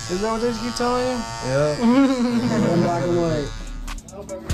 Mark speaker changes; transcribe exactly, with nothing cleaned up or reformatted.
Speaker 1: Is that what they keep telling you?
Speaker 2: Yeah.
Speaker 3: Black and white.